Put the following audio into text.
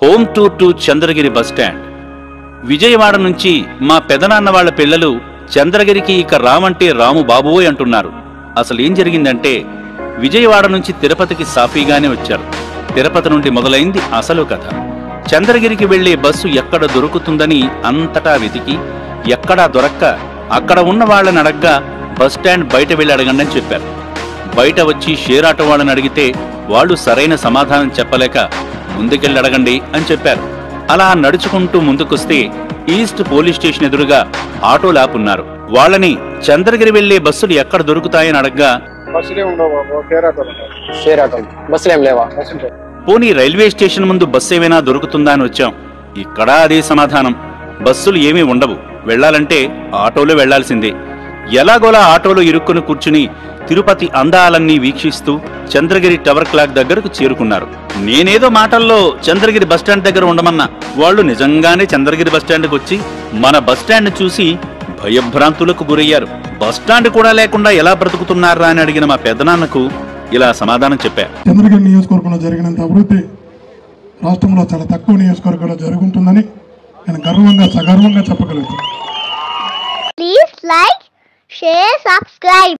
Home tour to Chandragiri bus stand. Vijayawada నుంచి మా పెదనాన్న వాళ్ల పిల్లలు చంద్రగిరికి ఇక రామంటే రాము బాబోయ్ అంటున్నారు. అసలేం జరిగిందంటే విజయవాడ నుంచి తిరుపతికి సాఫీగానే వచ్చారు. తిరుపతి నుండి మొదలైంది అసలు కథ. చంద్రగిరికి వెళ్లే బస్సు ఎక్కడ దొరుకుతుందని అంతటా వెతికి ఎక్కడా దొరక్క అక్కడ ఉన్న వాళ్ళని అడగ్గా బస్టాండ్ బయట వెళ్లి అడగండి అని చెప్పారు. బయట వచ్చి షేర్ ఆటో వాళ్ళని అడిగితే వాళ్ళు సరైన సమాధానం చెప్పలేక ముందుకెళ్ళి అడగండి అని చెప్పారు. అలా నడుచుకుంటూ ముందుకొస్తే ఈస్ట్ పోలీస్ స్టేషన్ ఎదురుగా ఆటో లాపున్నారు. వాళ్ళని చంద్రగిరి వెళ్లే బస్సులు ఎక్కడ దొరుకుతాయని అడగ్గా పోనీ రైల్వే స్టేషన్ ముందు బస్సు ఏమైనా దొరుకుతుందా అని వచ్చాం. ఇక్కడ అదే సమాధానం, బస్సులు ఏమీ ఉండవు, వెళ్లాలంటే ఆటోలో వెళ్లాల్సిందే. ఎలాగోలా ఆటోలో ఇరుక్కుని కూర్చుని తిరుపతి అందాలన్నీ వీక్షిస్తూ చంద్రగిరి టవర్ క్లాక్ దగ్గరకు చేరుకున్నారు. నేనేదో మాటల్లో చంద్రగిరి బస్టాండ్ దగ్గర ఉండమన్నా వాళ్ళు నిజంగానే చంద్రగిరి బస్టాండ్కి వచ్చి మన బస్టాండ్ చూసి భయభ్రాంతులకు గురయ్యారు. బస్టాండ్ కూడా లేకుండా ఎలా బ్రతుకుతున్నారా అని అడిగిన మా పెద్దనాన్నకు ఇలా సమాధానం చెప్పారు. చంద్రగిరి నియోజకవర్గంలో జరిగినంత అభివృద్ధి రాష్ట్రంలో చాలా తక్కువ నియోజకవర్గంలో జరుగుతుందని నేను గర్వంగా సగర్వంగా చెప్పగలుగుతాను. Please like, share, subscribe.